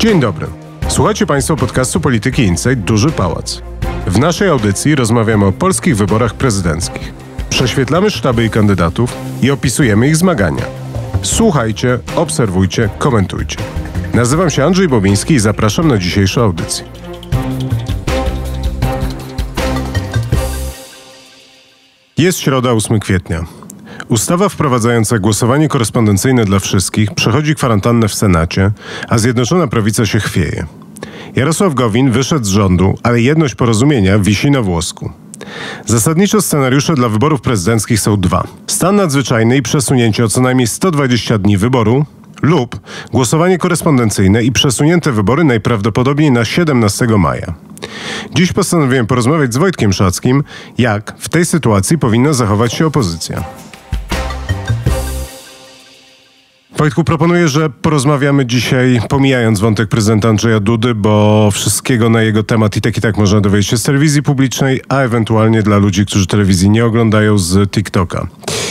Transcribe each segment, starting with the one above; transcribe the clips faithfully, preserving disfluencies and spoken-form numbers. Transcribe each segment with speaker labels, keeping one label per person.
Speaker 1: Dzień dobry. Słuchajcie Państwo podcastu Polityki Insight Duży Pałac. W naszej audycji rozmawiamy o polskich wyborach prezydenckich. Prześwietlamy sztaby i kandydatów i opisujemy ich zmagania. Słuchajcie, obserwujcie, komentujcie. Nazywam się Andrzej Bobiński i zapraszam na dzisiejszą audycję. Jest środa, ósmego kwietnia. Ustawa wprowadzająca głosowanie korespondencyjne dla wszystkich przechodzi kwarantannę w Senacie, a Zjednoczona Prawica się chwieje. Jarosław Gowin wyszedł z rządu, ale jedność porozumienia wisi na włosku. Zasadniczo scenariusze dla wyborów prezydenckich są dwa. Stan nadzwyczajny i przesunięcie o co najmniej sto dwadzieścia dni wyboru lub głosowanie korespondencyjne i przesunięte wybory najprawdopodobniej na siedemnastego maja. Dziś postanowiłem porozmawiać z Wojtkiem Szackim, jak w tej sytuacji powinna zachować się opozycja. Wojtku, proponuję, że porozmawiamy dzisiaj, pomijając wątek prezydenta Andrzeja Dudy, bo wszystkiego na jego temat i tak i tak można dowiedzieć się z telewizji publicznej, a ewentualnie dla ludzi, którzy telewizji nie oglądają, z TikToka.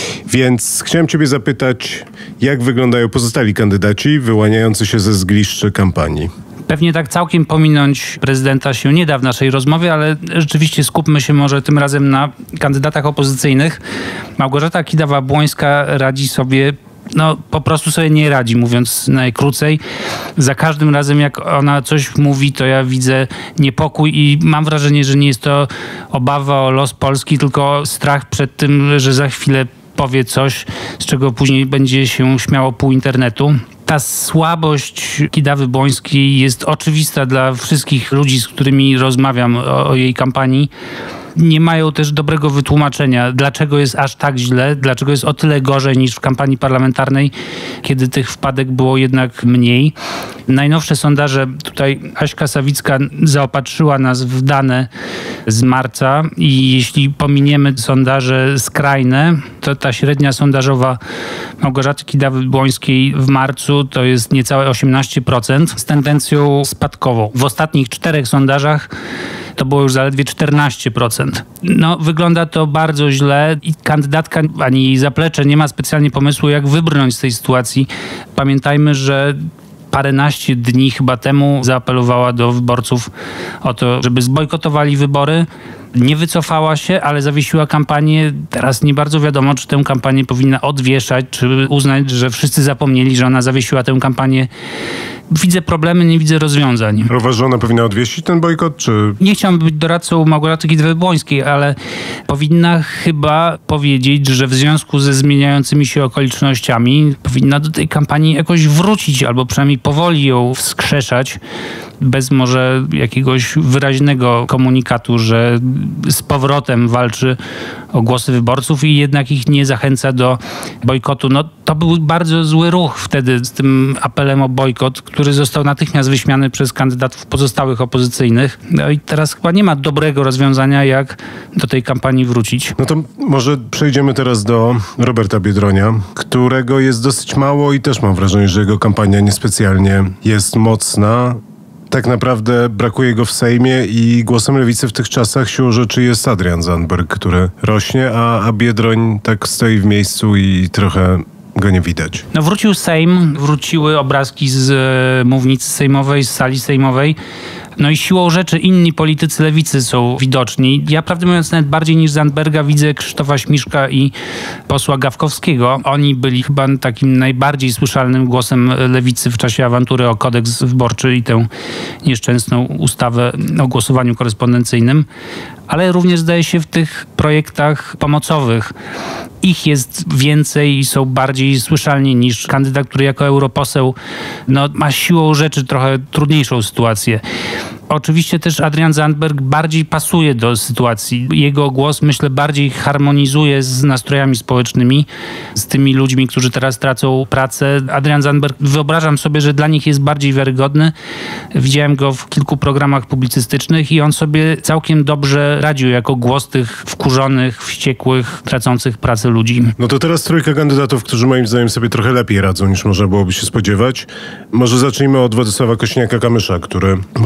Speaker 1: Więc chciałem Ciebie zapytać, jak wyglądają pozostali kandydaci wyłaniający się ze zgliszczy kampanii?
Speaker 2: Pewnie tak całkiem pominąć prezydenta się nie da w naszej rozmowie, ale rzeczywiście skupmy się może tym razem na kandydatach opozycyjnych. Małgorzata Kidawa-Błońska radzi sobie No, po prostu sobie nie radzi, mówiąc najkrócej. Za każdym razem, jak ona coś mówi, to ja widzę niepokój i mam wrażenie, że nie jest to obawa o los Polski, tylko strach przed tym, że za chwilę powie coś, z czego później będzie się śmiało pół internetu. Ta słabość Kidawy-Błońskiej jest oczywista dla wszystkich ludzi, z którymi rozmawiam o, o jej kampanii. Nie mają też dobrego wytłumaczenia, dlaczego jest aż tak źle, dlaczego jest o tyle gorzej niż w kampanii parlamentarnej, kiedy tych wpadek było jednak mniej. Najnowsze sondaże, tutaj Aśka Sawicka zaopatrzyła nas w dane z marca i jeśli pominiemy sondaże skrajne, to ta średnia sondażowa Małgorzaty Kidawy-Błońskiej w marcu to jest niecałe osiemnaście procent z tendencją spadkową. W ostatnich czterech sondażach to było już zaledwie czternaście procent. No, wygląda to bardzo źle i kandydatka ani jej zaplecze nie ma specjalnie pomysłu, jak wybrnąć z tej sytuacji. Pamiętajmy, że paręnaście dni chyba temu zaapelowała do wyborców o to, żeby zbojkotowali wybory. Nie wycofała się, ale zawiesiła kampanię. Teraz nie bardzo wiadomo, czy tę kampanię powinna odwieszać, czy uznać, że wszyscy zapomnieli, że ona zawiesiła tę kampanię. Widzę problemy, nie widzę rozwiązań.
Speaker 1: Uważasz, że ona powinna odwiesić ten bojkot, czy...
Speaker 2: Nie chciałbym być doradcą Małgorzaty Kidawy-Błońskiej, ale powinna chyba powiedzieć, że w związku ze zmieniającymi się okolicznościami powinna do tej kampanii jakoś wrócić, albo przynajmniej powoli ją wskrzeszać, bez może jakiegoś wyraźnego komunikatu, że z powrotem walczy o głosy wyborców i jednak ich nie zachęca do bojkotu. No, to był bardzo zły ruch wtedy z tym apelem o bojkot, który został natychmiast wyśmiany przez kandydatów pozostałych opozycyjnych. No i teraz chyba nie ma dobrego rozwiązania, jak do tej kampanii wrócić.
Speaker 1: No to może przejdziemy teraz do Roberta Biedronia, którego jest dosyć mało i też mam wrażenie, że jego kampania niespecjalnie jest mocna. Tak naprawdę brakuje go w Sejmie i głosem lewicy w tych czasach siłą rzeczy jest Adrian Zandberg, który rośnie, a, a Biedroń tak stoi w miejscu i trochę go nie widać.
Speaker 2: No wrócił Sejm, wróciły obrazki z e, mównicy sejmowej, z sali sejmowej. No i siłą rzeczy inni politycy lewicy są widoczni. Ja prawdę mówiąc nawet bardziej niż Zandberga widzę Krzysztofa Śmiszka i posła Gawkowskiego. Oni byli chyba takim najbardziej słyszalnym głosem lewicy w czasie awantury o kodeks wyborczy i tę nieszczęsną ustawę o głosowaniu korespondencyjnym. Ale również zdaje się w tych projektach pomocowych. Ich jest więcej i są bardziej słyszalni niż kandydat, który jako europoseł no, ma siłą rzeczy trochę trudniejszą sytuację. Oczywiście też Adrian Zandberg bardziej pasuje do sytuacji. Jego głos, myślę, bardziej harmonizuje z nastrojami społecznymi, z tymi ludźmi, którzy teraz tracą pracę. Adrian Zandberg, wyobrażam sobie, że dla nich jest bardziej wiarygodny. Widziałem go w kilku programach publicystycznych i on sobie całkiem dobrze radził jako głos tych wkurzonych, wściekłych, tracących pracę ludzi.
Speaker 1: No to teraz trójka kandydatów, którzy moim zdaniem sobie trochę lepiej radzą, niż można byłoby się spodziewać. Może zacznijmy od Władysława Kosiniaka-Kamysza, który, muszę powiedzieć, że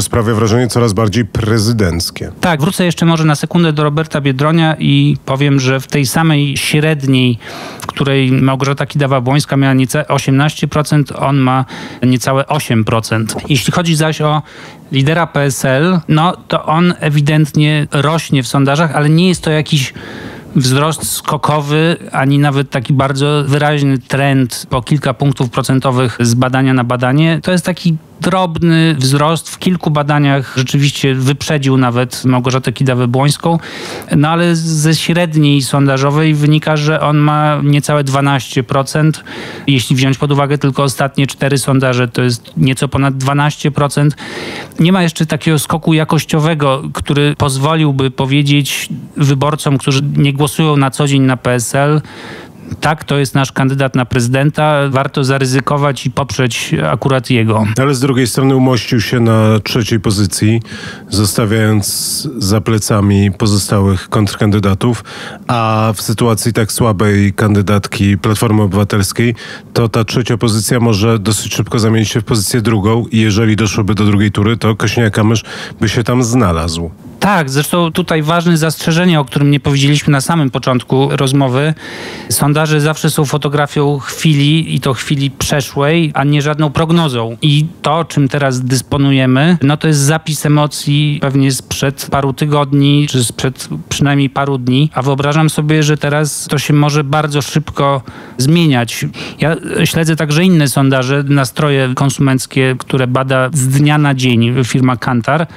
Speaker 1: sprawia wrażenie coraz bardziej prezydenckie.
Speaker 2: Tak, wrócę jeszcze może na sekundę do Roberta Biedronia i powiem, że w tej samej średniej, w której Małgorzata Kidawa-Błońska miała niecałe osiemnaście procent, on ma niecałe osiem procent. Jeśli chodzi zaś o lidera P S L, no to on ewidentnie rośnie w sondażach, ale nie jest to jakiś wzrost skokowy, ani nawet taki bardzo wyraźny trend po kilka punktów procentowych z badania na badanie. To jest taki drobny wzrost. W kilku badaniach rzeczywiście wyprzedził nawet Małgorzatę Kidawę-Błońską, no ale ze średniej sondażowej wynika, że on ma niecałe dwanaście procent. Jeśli wziąć pod uwagę tylko ostatnie cztery sondaże, to jest nieco ponad dwanaście procent. Nie ma jeszcze takiego skoku jakościowego, który pozwoliłby powiedzieć wyborcom, którzy nie głosują na co dzień na P S L, tak, to jest nasz kandydat na prezydenta, warto zaryzykować i poprzeć akurat jego.
Speaker 1: Ale z drugiej strony umościł się na trzeciej pozycji, zostawiając za plecami pozostałych kontrkandydatów, a w sytuacji tak słabej kandydatki Platformy Obywatelskiej, to ta trzecia pozycja może dosyć szybko zamienić się w pozycję drugą i jeżeli doszłoby do drugiej tury, to Kosiniak-Kamysz by się tam znalazł.
Speaker 2: Tak, zresztą tutaj ważne zastrzeżenie, o którym nie powiedzieliśmy na samym początku rozmowy. Sondaże zawsze są fotografią chwili i to chwili przeszłej, a nie żadną prognozą. I to, czym teraz dysponujemy, no to jest zapis emocji pewnie sprzed paru tygodni, czy sprzed przynajmniej paru dni. A wyobrażam sobie, że teraz to się może bardzo szybko zmieniać. Ja śledzę także inne sondaże, nastroje konsumenckie, które bada z dnia na dzień firma Kantar.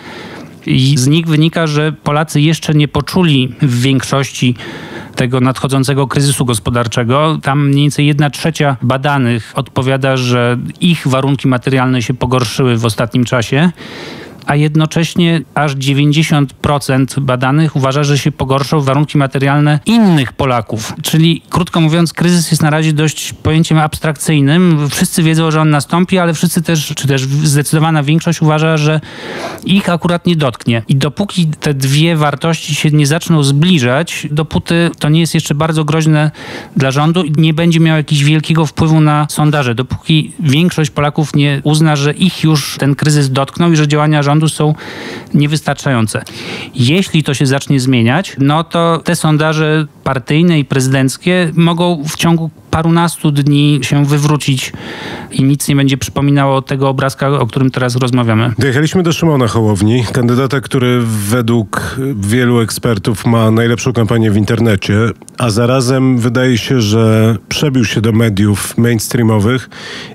Speaker 2: I z nich wynika, że Polacy jeszcze nie poczuli w większości tego nadchodzącego kryzysu gospodarczego. Tam mniej więcej jedna trzecia badanych odpowiada, że ich warunki materialne się pogorszyły w ostatnim czasie, a jednocześnie aż dziewięćdziesiąt procent badanych uważa, że się pogorszą warunki materialne innych Polaków. Czyli krótko mówiąc, kryzys jest na razie dość pojęciem abstrakcyjnym. Wszyscy wiedzą, że on nastąpi, ale wszyscy też, czy też zdecydowana większość uważa, że ich akurat nie dotknie. I dopóki te dwie wartości się nie zaczną zbliżać, dopóty to nie jest jeszcze bardzo groźne dla rządu i nie będzie miał jakiegoś wielkiego wpływu na sondaże. Dopóki większość Polaków nie uzna, że ich już ten kryzys dotknął i że działania rządu są niewystarczające. Jeśli to się zacznie zmieniać, no to te sondaże partyjne i prezydenckie mogą w ciągu parunastu dni się wywrócić i nic nie będzie przypominało tego obrazka, o którym teraz rozmawiamy.
Speaker 1: Dojechaliśmy do Szymona Hołowni, kandydata, który według wielu ekspertów ma najlepszą kampanię w internecie, a zarazem wydaje się, że przebił się do mediów mainstreamowych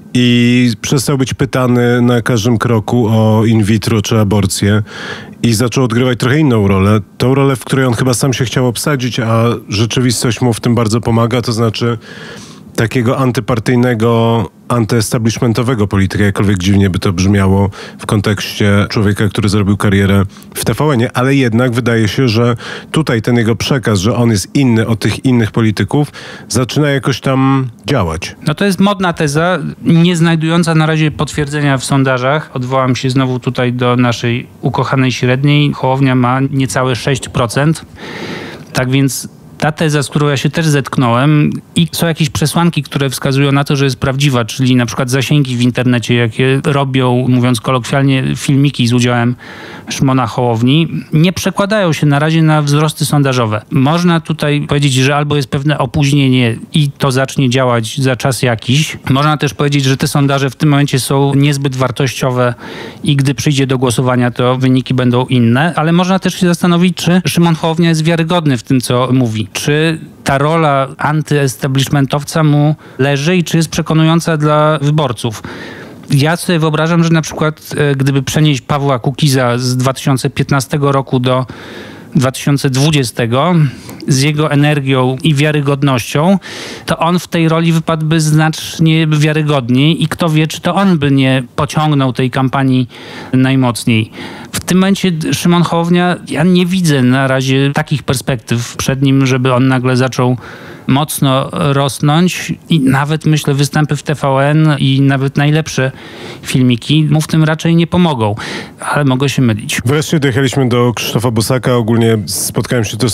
Speaker 1: i przestał być pytany na każdym kroku o in vitro czy aborcję i zaczął odgrywać trochę inną rolę. Tą rolę, w której on chyba sam się chciał obsadzić, a rzeczywistość mu w tym bardzo pomaga, to znaczy takiego antypartyjnego, antyestablishmentowego polityka, jakkolwiek dziwnie by to brzmiało w kontekście człowieka, który zrobił karierę w T V N-ie, ale jednak wydaje się, że tutaj ten jego przekaz, że on jest inny od tych innych polityków, zaczyna jakoś tam działać.
Speaker 2: No to jest modna teza, nie znajdująca na razie potwierdzenia w sondażach. Odwołam się znowu tutaj do naszej ukochanej średniej. Hołownia ma niecałe sześć procent. Tak więc ta teza, z którą ja się też zetknąłem i są jakieś przesłanki, które wskazują na to, że jest prawdziwa, czyli na przykład zasięgi w internecie, jakie robią, mówiąc kolokwialnie, filmiki z udziałem Szymona Hołowni, nie przekładają się na razie na wzrosty sondażowe. Można tutaj powiedzieć, że albo jest pewne opóźnienie i to zacznie działać za czas jakiś. Można też powiedzieć, że te sondaże w tym momencie są niezbyt wartościowe i gdy przyjdzie do głosowania, to wyniki będą inne, ale można też się zastanowić, czy Szymon Hołownia jest wiarygodny w tym, co mówi. Czy ta rola antyestablishmentowca mu leży i czy jest przekonująca dla wyborców? Ja sobie wyobrażam, że na przykład gdyby przenieść Pawła Kukiza z dwa tysiące piętnastego roku do dwa tysiące dwudziestego z jego energią i wiarygodnością, to on w tej roli wypadłby znacznie wiarygodniej i kto wie, czy to on by nie pociągnął tej kampanii najmocniej. W tym momencie Szymon Hołownia, ja nie widzę na razie takich perspektyw przed nim, żeby on nagle zaczął mocno rosnąć i nawet myślę występy w T V N i nawet najlepsze filmiki mu w tym raczej nie pomogą, ale mogę się mylić.
Speaker 1: Wreszcie dojechaliśmy do Krzysztofa Bosaka. Ogólnie spotkałem się też z taką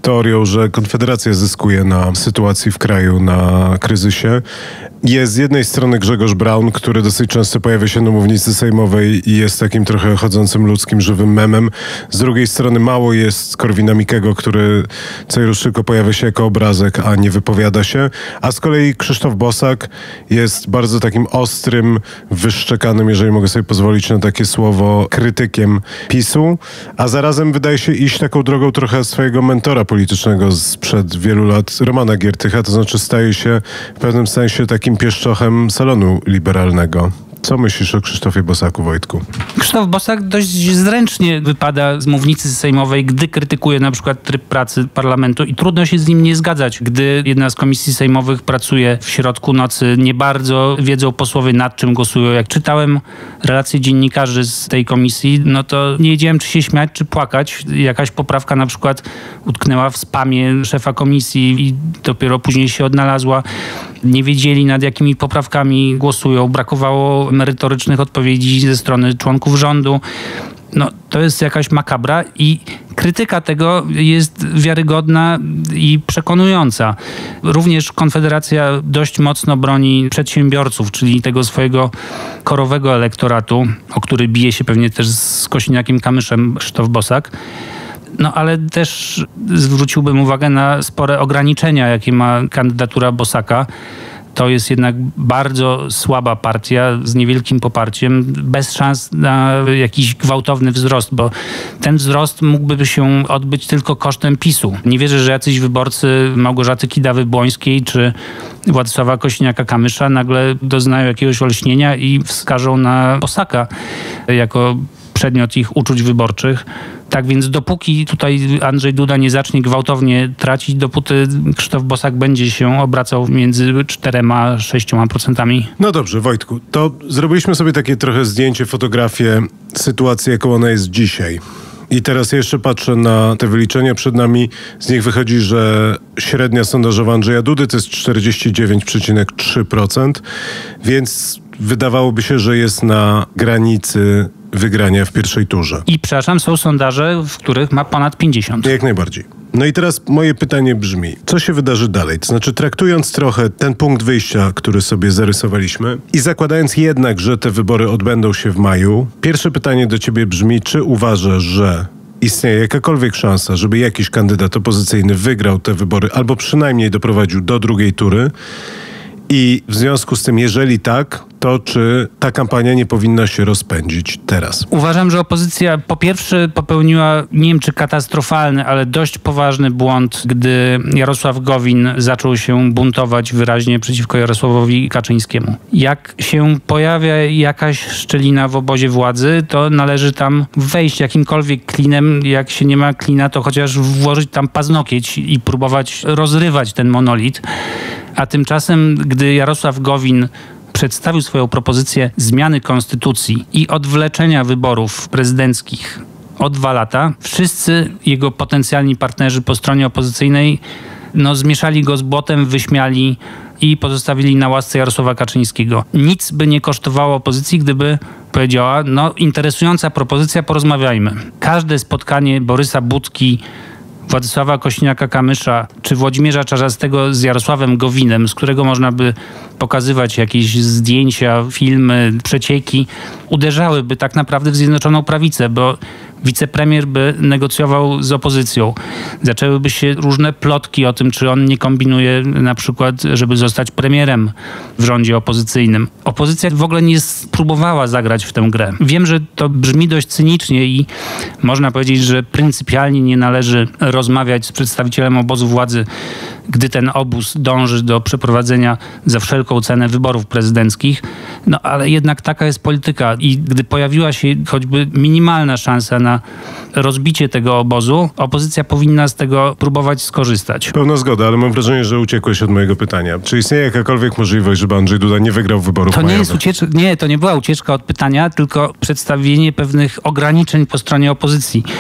Speaker 1: teorią, że Konfederacja zyskuje na sytuacji w kraju, na kryzysie. Jest z jednej strony Grzegorz Braun, który dosyć często pojawia się na mównicy sejmowej i jest takim trochę chodzącym ludzkim, żywym memem. Z drugiej strony mało jest Korwina-Mikkego, który co i rusz tylko pojawia się jako obrazek, a nie wypowiada się. A z kolei Krzysztof Bosak jest bardzo takim ostrym, wyszczekanym, jeżeli mogę sobie pozwolić na takie słowo, krytykiem PiSu, a zarazem wydaje się iść taką drogą trochę swojego mentora politycznego sprzed wielu lat, Romana Giertycha, to znaczy staje się w pewnym sensie takim pieszczochem salonu liberalnego. Co myślisz o Krzysztofie Bosaku, Wojtku?
Speaker 2: Krzysztof Bosak dość zręcznie wypada z mównicy sejmowej, gdy krytykuje na przykład tryb pracy parlamentu i trudno się z nim nie zgadzać. Gdy jedna z komisji sejmowych pracuje w środku nocy, nie bardzo wiedzą posłowie, nad czym głosują. Jak czytałem relacje dziennikarzy z tej komisji, no to nie wiedziałem, czy się śmiać, czy płakać. Jakaś poprawka na przykład utknęła w spamie szefa komisji i dopiero później się odnalazła. Nie wiedzieli, nad jakimi poprawkami głosują. Brakowało merytorycznych odpowiedzi ze strony członków rządu. No, to jest jakaś makabra i krytyka tego jest wiarygodna i przekonująca. Również Konfederacja dość mocno broni przedsiębiorców, czyli tego swojego korowego elektoratu, o który bije się pewnie też z Kosiniakiem-Kamyszem Krzysztof Bosak. No ale też zwróciłbym uwagę na spore ograniczenia, jakie ma kandydatura Bosaka. To jest jednak bardzo słaba partia z niewielkim poparciem, bez szans na jakiś gwałtowny wzrost, bo ten wzrost mógłby się odbyć tylko kosztem PiSu. Nie wierzę, że jacyś wyborcy Małgorzaty Kidawy-Błońskiej czy Władysława Kosiniaka-Kamysza nagle doznają jakiegoś olśnienia i wskażą na Bosaka jako przedmiot ich uczuć wyborczych. Tak więc dopóki tutaj Andrzej Duda nie zacznie gwałtownie tracić, dopóty Krzysztof Bosak będzie się obracał między czterema a sześcioma procentami.
Speaker 1: No dobrze, Wojtku, to zrobiliśmy sobie takie trochę zdjęcie, fotografię sytuacji, jaką ona jest dzisiaj. I teraz jeszcze patrzę na te wyliczenia przed nami. Z nich wychodzi, że średnia sondażowa Andrzeja Dudy to jest czterdzieści dziewięć przecinek trzy procent, więc wydawałoby się, że jest na granicy wygrania w pierwszej turze.
Speaker 2: I przepraszam, są sondaże, w których ma ponad pięćdziesiąt.
Speaker 1: Jak najbardziej. No i teraz moje pytanie brzmi, co się wydarzy dalej? To znaczy, traktując trochę ten punkt wyjścia, który sobie zarysowaliśmy i zakładając jednak, że te wybory odbędą się w maju, pierwsze pytanie do ciebie brzmi, czy uważasz, że istnieje jakakolwiek szansa, żeby jakiś kandydat opozycyjny wygrał te wybory albo przynajmniej doprowadził do drugiej tury? I w związku z tym, jeżeli tak, to czy ta kampania nie powinna się rozpędzić teraz?
Speaker 2: Uważam, że opozycja po pierwsze popełniła, nie wiem czy katastrofalny, ale dość poważny błąd, gdy Jarosław Gowin zaczął się buntować wyraźnie przeciwko Jarosławowi Kaczyńskiemu. Jak się pojawia jakaś szczelina w obozie władzy, to należy tam wejść jakimkolwiek klinem. Jak się nie ma klina, to chociaż włożyć tam paznokieć i próbować rozrywać ten monolit. A tymczasem, gdy Jarosław Gowin przedstawił swoją propozycję zmiany konstytucji i odwleczenia wyborów prezydenckich o dwa lata, wszyscy jego potencjalni partnerzy po stronie opozycyjnej no, zmieszali go z błotem, wyśmiali i pozostawili na łasce Jarosława Kaczyńskiego. Nic by nie kosztowało opozycji, gdyby powiedziała, no interesująca propozycja, porozmawiajmy. Każde spotkanie Borysa Budki, Władysława Kosiniaka-Kamysza czy Włodzimierza Czarzastego z Jarosławem Gowinem, z którego można by pokazywać jakieś zdjęcia, filmy, przecieki, uderzałyby tak naprawdę w Zjednoczoną Prawicę, bo wicepremier by negocjował z opozycją. Zaczęłyby się różne plotki o tym, czy on nie kombinuje na przykład, żeby zostać premierem w rządzie opozycyjnym. Opozycja w ogóle nie spróbowała zagrać w tę grę. Wiem, że to brzmi dość cynicznie i można powiedzieć, że pryncypialnie nie należy rozmawiać z przedstawicielem obozu władzy, gdy ten obóz dąży do przeprowadzenia za wszelką cenę wyborów prezydenckich. No ale jednak taka jest polityka i gdy pojawiła się choćby minimalna szansa na rozbicie tego obozu, opozycja powinna z tego próbować skorzystać.
Speaker 1: Pełna zgoda, ale mam wrażenie, że uciekłeś od mojego pytania. Czy istnieje jakakolwiek możliwość, żeby Andrzej Duda nie wygrał wyborów
Speaker 2: to nie
Speaker 1: majowych?
Speaker 2: Jest ucieczka, nie, to nie była ucieczka od pytania, tylko przedstawienie pewnych ograniczeń po stronie opozycji.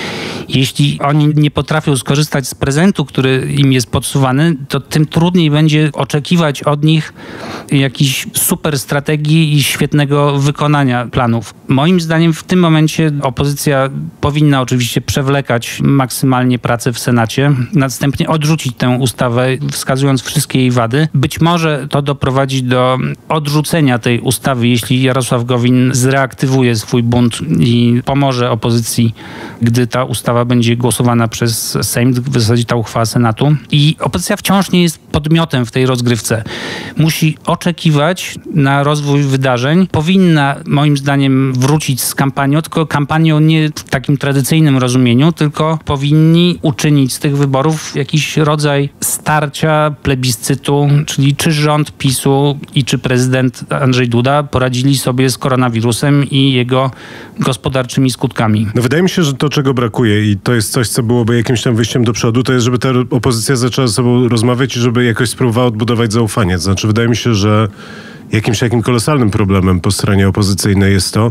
Speaker 2: Jeśli oni nie potrafią skorzystać z prezentu, który im jest podsuwany, to tym trudniej będzie oczekiwać od nich jakichś super strategii i świetnego wykonania planów. Moim zdaniem w tym momencie opozycja powinna oczywiście przewlekać maksymalnie pracę w Senacie, następnie odrzucić tę ustawę, wskazując wszystkie jej wady. Być może to doprowadzi do odrzucenia tej ustawy, jeśli Jarosław Gowin zreaktywuje swój bunt i pomoże opozycji, gdy ta ustawa będzie głosowana przez Sejm, w zasadzie ta uchwała Senatu. I opozycja wciąż nie jest podmiotem w tej rozgrywce. Musi oczekiwać na rozwój wydarzeń. Powinna, moim zdaniem, wrócić z kampanią, tylko kampanią nie w takim tradycyjnym rozumieniu, tylko powinni uczynić z tych wyborów jakiś rodzaj starcia, plebiscytu, czyli czy rząd PiSu i czy prezydent Andrzej Duda poradzili sobie z koronawirusem i jego gospodarczymi skutkami.
Speaker 1: No wydaje mi się, że to, czego brakuje i to jest coś, co byłoby jakimś tam wyjściem do przodu, to jest, żeby ta opozycja zaczęła ze sobą rozmawiać i żeby jakoś spróbowała odbudować zaufanie. To znaczy, wydaje mi się, że jakimś takim kolosalnym problemem po stronie opozycyjnej jest to,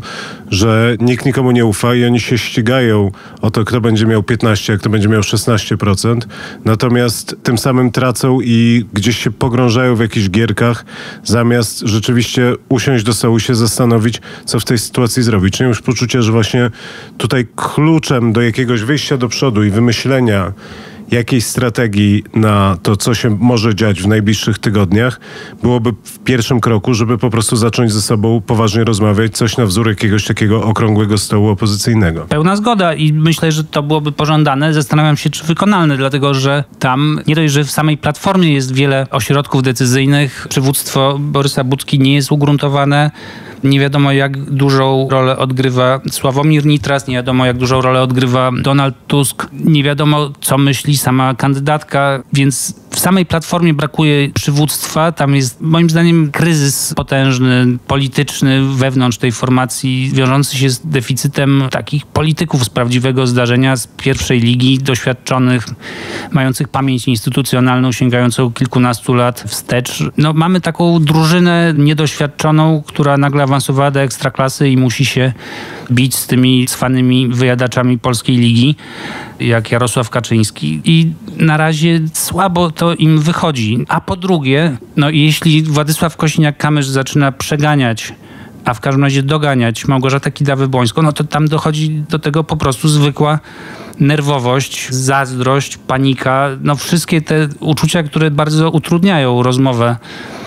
Speaker 1: że nikt nikomu nie ufa i oni się ścigają o to, kto będzie miał piętnaście, a kto będzie miał szesnaście procent. Natomiast tym samym tracą i gdzieś się pogrążają w jakichś gierkach, zamiast rzeczywiście usiąść do stołu i się zastanowić, co w tej sytuacji zrobić. Czyli już poczucie, że właśnie tutaj kluczem do jakiegoś wyjścia do przodu i wymyślenia jakiejś strategii na to, co się może dziać w najbliższych tygodniach, byłoby w pierwszym kroku, żeby po prostu zacząć ze sobą poważnie rozmawiać, coś na wzór jakiegoś takiego okrągłego stołu opozycyjnego.
Speaker 2: Pełna zgoda i myślę, że to byłoby pożądane. Zastanawiam się, czy wykonalne, dlatego że tam nie dość, że w samej Platformie jest wiele ośrodków decyzyjnych, przywództwo Borysa Budki nie jest ugruntowane. Nie wiadomo, jak dużą rolę odgrywa Sławomir Nitras, nie wiadomo, jak dużą rolę odgrywa Donald Tusk, nie wiadomo, co myśli sama kandydatka, więc w samej Platformie brakuje przywództwa. Tam jest, moim zdaniem, kryzys potężny, polityczny wewnątrz tej formacji, wiążący się z deficytem takich polityków z prawdziwego zdarzenia, z pierwszej ligi, doświadczonych, mających pamięć instytucjonalną sięgającą kilkunastu lat wstecz. No, mamy taką drużynę niedoświadczoną, która nagle awansowała do ekstraklasy i musi się bić z tymi cwanymi wyjadaczami polskiej ligi, jak Jarosław Kaczyński. I na razie słabo to im wychodzi. A po drugie, no jeśli Władysław Kosiniak-Kamysz zaczyna przeganiać, a w każdym razie doganiać Małgorzatę Kidawę-Błońską, no to tam dochodzi do tego po prostu zwykła nerwowość, zazdrość, panika, no wszystkie te uczucia, które bardzo utrudniają rozmowę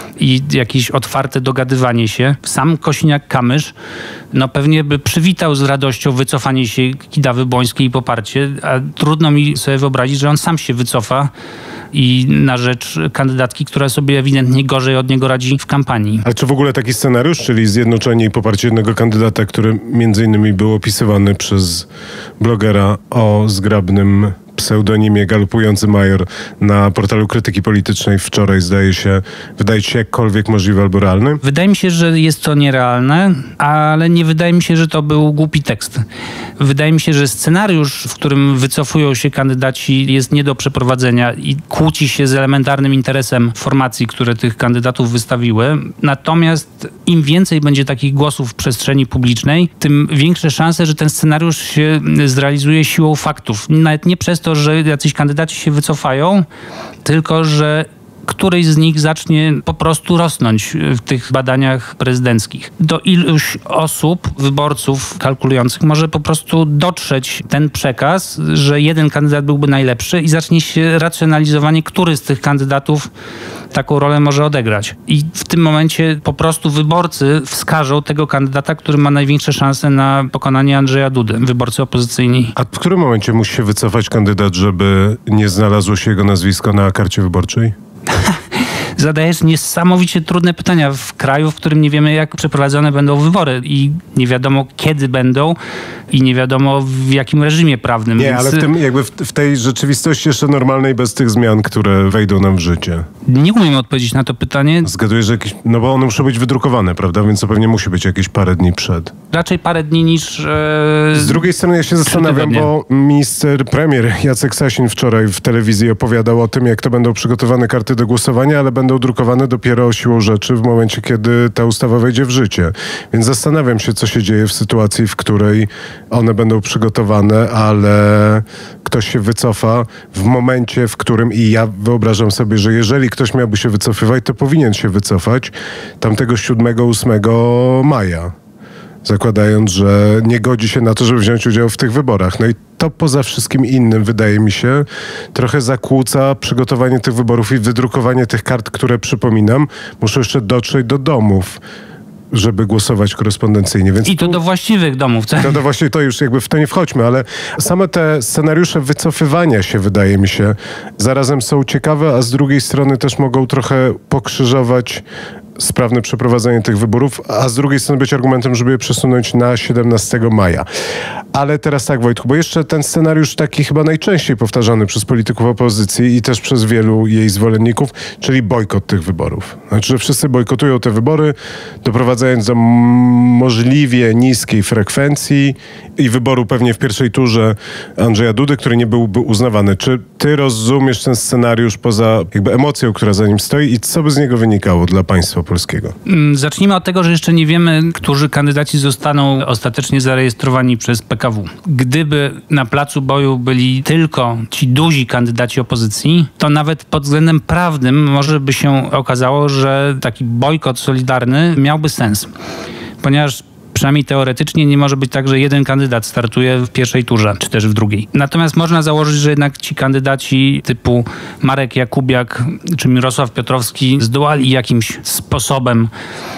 Speaker 2: i jakieś otwarte dogadywanie się. Sam Kosiniak-Kamysz no pewnie by przywitał z radością wycofanie się Kidawy-Błońskiej i poparcie, a trudno mi sobie wyobrazić, że on sam się wycofa i na rzecz kandydatki, która sobie ewidentnie gorzej od niego radzi w kampanii.
Speaker 1: Ale czy w ogóle taki scenariusz, czyli zjednoczenie i poparcie jednego kandydata, który między innymi był opisywany przez blogera o zgrabnym pseudonimie Galopujący Major na portalu Krytyki Politycznej wczoraj, zdaje się, wydaje ci się jakkolwiek możliwy albo realny?
Speaker 2: Wydaje mi się, że jest to nierealne, ale nie wydaje mi się, że to był głupi tekst. Wydaje mi się, że scenariusz, w którym wycofują się kandydaci, jest nie do przeprowadzenia i kłóci się z elementarnym interesem formacji, które tych kandydatów wystawiły. Natomiast im więcej będzie takich głosów w przestrzeni publicznej, tym większe szanse, że ten scenariusz się zrealizuje siłą faktów. Nawet nie przez to, że jacyś kandydaci się wycofają, tylko że któryś z nich zacznie po prostu rosnąć w tych badaniach prezydenckich. Do iluś osób, wyborców kalkulujących może po prostu dotrzeć ten przekaz, że jeden kandydat byłby najlepszy i zacznie się racjonalizowanie, który z tych kandydatów taką rolę może odegrać. I w tym momencie po prostu wyborcy wskażą tego kandydata, który ma największe szanse na pokonanie Andrzeja Dudy, wyborcy opozycyjni.
Speaker 1: A w którym momencie musi się wycofać kandydat, żeby nie znalazło się jego nazwisko na karcie wyborczej?
Speaker 2: Zadajesz niesamowicie trudne pytania w kraju, w którym nie wiemy, jak przeprowadzone będą wybory i nie wiadomo, kiedy będą i nie wiadomo, w jakim reżimie prawnym.
Speaker 1: Nie,
Speaker 2: Więc...
Speaker 1: ale w, tym, jakby w, w tej rzeczywistości jeszcze normalnej, bez tych zmian, które wejdą nam w życie.
Speaker 2: Nie umiem odpowiedzieć na to pytanie.
Speaker 1: Zgaduję, że jakieś, no bo one muszą być wydrukowane, prawda? Więc to pewnie musi być jakieś parę dni przed.
Speaker 2: Raczej parę dni niż... E...
Speaker 1: Z drugiej strony ja się zastanawiam, bo minister, premier Jacek Sasin wczoraj w telewizji opowiadał o tym, jak to będą przygotowane karty do głosowania, ale będą będą drukowane dopiero siłą rzeczy w momencie, kiedy ta ustawa wejdzie w życie. Więc zastanawiam się, co się dzieje w sytuacji, w której one będą przygotowane, ale ktoś się wycofa w momencie, w którym i ja wyobrażam sobie, że jeżeli ktoś miałby się wycofywać, to powinien się wycofać tamtego siódmego ósmego maja. Zakładając, że nie godzi się na to, żeby wziąć udział w tych wyborach. No i to poza wszystkim innym, wydaje mi się, trochę zakłóca przygotowanie tych wyborów i wydrukowanie tych kart, które, przypominam, muszą jeszcze dotrzeć do domów, żeby głosować korespondencyjnie. Więc
Speaker 2: I to
Speaker 1: tu,
Speaker 2: do właściwych domów. Tak?
Speaker 1: to, to właśnie to już jakby w to nie wchodźmy, ale same te scenariusze wycofywania się, wydaje mi się, zarazem są ciekawe, a z drugiej strony też mogą trochę pokrzyżować sprawne przeprowadzenie tych wyborów, a z drugiej strony być argumentem, żeby je przesunąć na siedemnastego maja. Ale teraz tak, Wojtku, bo jeszcze ten scenariusz taki chyba najczęściej powtarzany przez polityków opozycji i też przez wielu jej zwolenników, czyli bojkot tych wyborów. Znaczy, że wszyscy bojkotują te wybory, doprowadzając do możliwie niskiej frekwencji i wyboru pewnie w pierwszej turze Andrzeja Dudy, który nie byłby uznawany. Czy ty rozumiesz ten scenariusz poza jakby emocją, która za nim stoi i co by z niego wynikało dla państwa polskiego?
Speaker 2: Zacznijmy od tego, że jeszcze nie wiemy, którzy kandydaci zostaną ostatecznie zarejestrowani przez P K W. Gdyby na placu boju byli tylko ci duzi kandydaci opozycji, to nawet pod względem prawnym może by się okazało, że taki bojkot solidarny miałby sens. Ponieważ przynajmniej teoretycznie nie może być tak, że jeden kandydat startuje w pierwszej turze, czy też w drugiej. Natomiast można założyć, że jednak ci kandydaci typu Marek Jakubiak czy Mirosław Piotrowski zdołali jakimś sposobem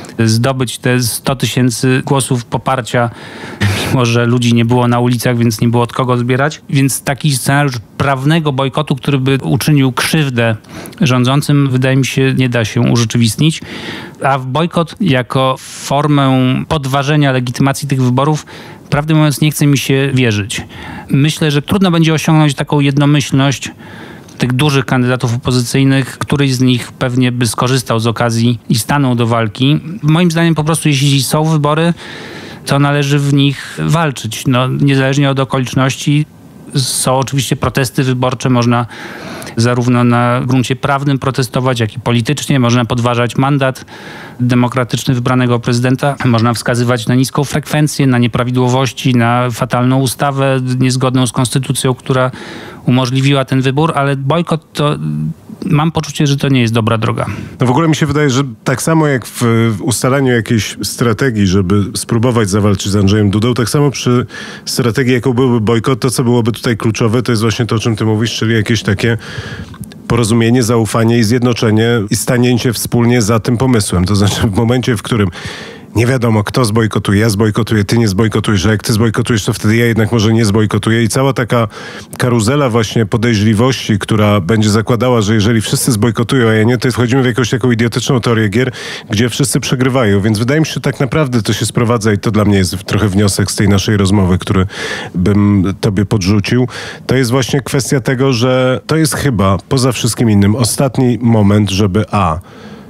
Speaker 2: zdobyć te sto tysięcy głosów poparcia, mimo że ludzi nie było na ulicach, więc nie było od kogo zbierać. Więc taki scenariusz prawnego bojkotu, który by uczynił krzywdę rządzącym, wydaje mi się, nie da się urzeczywistnić. A w bojkot jako formę podważenia legitymacji tych wyborów, prawdę mówiąc, nie chce mi się wierzyć. Myślę, że trudno będzie osiągnąć taką jednomyślność tych dużych kandydatów opozycyjnych, któryś z nich pewnie by skorzystał z okazji i stanął do walki. Moim zdaniem po prostu jeśli są wybory, to należy w nich walczyć. No, niezależnie od okoliczności. Są oczywiście protesty wyborcze, można zarówno na gruncie prawnym protestować, jak i politycznie. Można podważać mandat demokratyczny wybranego prezydenta. Można wskazywać na niską frekwencję, na nieprawidłowości, na fatalną ustawę niezgodną z konstytucją, która umożliwiła ten wybór, ale bojkot to... Mam poczucie, że to nie jest dobra droga.
Speaker 1: No w ogóle mi się wydaje, że tak samo jak w, w ustalaniu jakiejś strategii, żeby spróbować zawalczyć z Andrzejem Dudą, tak samo przy strategii, jaką byłby bojkot, to co byłoby tutaj kluczowe, to jest właśnie to, o czym ty mówisz, czyli jakieś takie porozumienie, zaufanie i zjednoczenie i stanięcie wspólnie za tym pomysłem. To znaczy w momencie, w którym nie wiadomo, kto zbojkotuje, ja zbojkotuję, ty nie zbojkotujesz, a jak ty zbojkotujesz, to wtedy ja jednak może nie zbojkotuję. I cała taka karuzela właśnie podejrzliwości, która będzie zakładała, że jeżeli wszyscy zbojkotują, a ja nie, to wchodzimy w jakąś taką idiotyczną teorię gier, gdzie wszyscy przegrywają. Więc wydaje mi się, że tak naprawdę to się sprowadza i to dla mnie jest trochę wniosek z tej naszej rozmowy, który bym tobie podrzucił. To jest właśnie kwestia tego, że to jest chyba poza wszystkim innym ostatni moment, żeby a...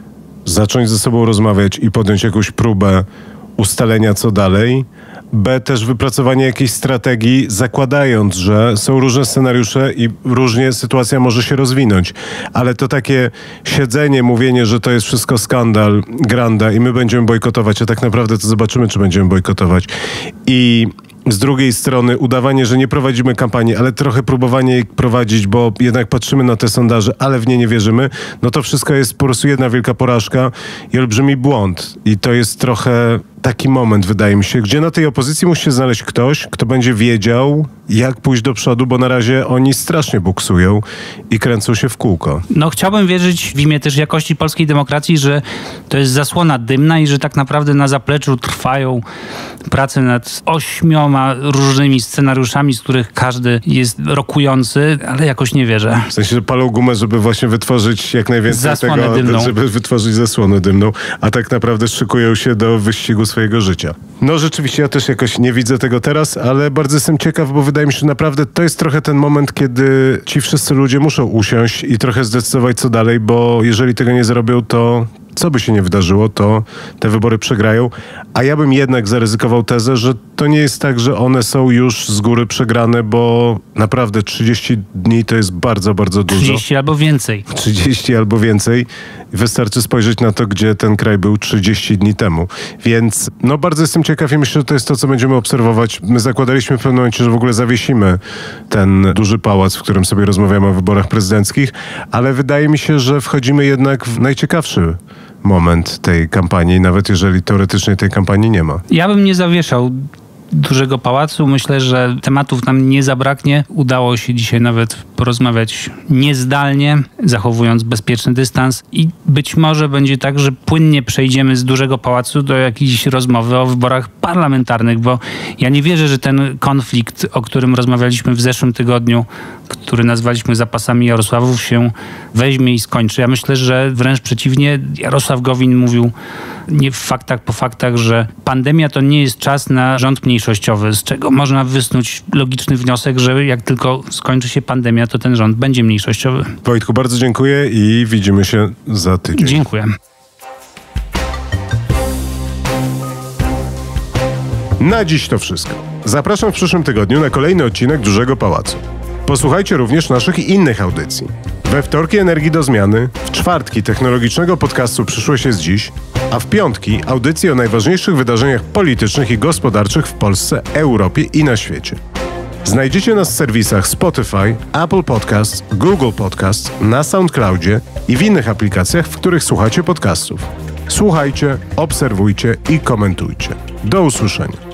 Speaker 1: zacząć ze sobą rozmawiać i podjąć jakąś próbę ustalenia, co dalej. B, też wypracowanie jakiejś strategii, zakładając, że są różne scenariusze i różnie sytuacja może się rozwinąć. Ale to takie siedzenie, mówienie, że to jest wszystko skandal, granda i my będziemy bojkotować, a tak naprawdę to zobaczymy, czy będziemy bojkotować. I z drugiej strony udawanie, że nie prowadzimy kampanii, ale trochę próbowanie jej prowadzić, bo jednak patrzymy na te sondaże, ale w nie nie wierzymy, no to wszystko jest po prostu jedna wielka porażka i olbrzymi błąd. I to jest trochę taki moment, wydaje mi się, gdzie na tej opozycji musi się znaleźć ktoś, kto będzie wiedział, jak pójść do przodu, bo na razie oni strasznie buksują i kręcą się w kółko.
Speaker 2: No chciałbym wierzyć w imię też jakości polskiej demokracji, że to jest zasłona dymna i że tak naprawdę na zapleczu trwają prace nad ośmioma różnymi scenariuszami, z których każdy jest rokujący, ale jakoś nie wierzę.
Speaker 1: W sensie, że palą gumę, żeby właśnie wytworzyć jak najwięcej
Speaker 2: zasłonę
Speaker 1: tego,
Speaker 2: dymną.
Speaker 1: żeby wytworzyć zasłonę dymną, a tak naprawdę szykują się do wyścigu swojego życia. No rzeczywiście, ja też jakoś nie widzę tego teraz, ale bardzo jestem ciekaw, bo wydaje mi się, że naprawdę to jest trochę ten moment, kiedy ci wszyscy ludzie muszą usiąść i trochę zdecydować, co dalej, bo jeżeli tego nie zrobią, to co by się nie wydarzyło, to te wybory przegrają, A ja bym jednak zaryzykował tezę, że to nie jest tak, że one są już z góry przegrane, bo naprawdę trzydzieści dni to jest bardzo, bardzo dużo.
Speaker 2: trzydzieści albo więcej.
Speaker 1: trzydzieści albo więcej. Wystarczy spojrzeć na to, gdzie ten kraj był trzydzieści dni temu. Więc no bardzo jestem ciekaw i myślę, że to jest to, co będziemy obserwować. My zakładaliśmy w pewnym momencie, że w ogóle zawiesimy ten duży pałac, w którym sobie rozmawiamy o wyborach prezydenckich, ale wydaje mi się, że wchodzimy jednak w najciekawszy moment tej kampanii, nawet jeżeli teoretycznie tej kampanii nie ma.
Speaker 2: Ja bym nie zawieszał dużego pałacu. Myślę, że tematów nam nie zabraknie. Udało się dzisiaj nawet porozmawiać niezdalnie, zachowując bezpieczny dystans i być może będzie tak, że płynnie przejdziemy z dużego pałacu do jakiejś rozmowy o wyborach parlamentarnych, bo ja nie wierzę, że ten konflikt, o którym rozmawialiśmy w zeszłym tygodniu, który nazwaliśmy zapasami Jarosławów, się weźmie i skończy. Ja myślę, że wręcz przeciwnie, Jarosław Gowin mówił nie w faktach po faktach, że pandemia to nie jest czas na rząd mniejszościowy, z czego można wysnuć logiczny wniosek, że jak tylko skończy się pandemia, to ten rząd będzie mniejszościowy.
Speaker 1: Wojtku, bardzo dziękuję i widzimy się za tydzień.
Speaker 2: Dziękuję.
Speaker 1: Na dziś to wszystko. Zapraszam w przyszłym tygodniu na kolejny odcinek Dużego Pałacu. Posłuchajcie również naszych innych audycji. We wtorki Energii do Zmiany, w czwartki technologicznego podcastu Przyszłość jest dziś, a w piątki audycji o najważniejszych wydarzeniach politycznych i gospodarczych w Polsce, Europie i na świecie. Znajdziecie nas w serwisach Spotify, Apple Podcasts, Google Podcasts, na SoundCloudzie i w innych aplikacjach, w których słuchacie podcastów. Słuchajcie, obserwujcie i komentujcie. Do usłyszenia.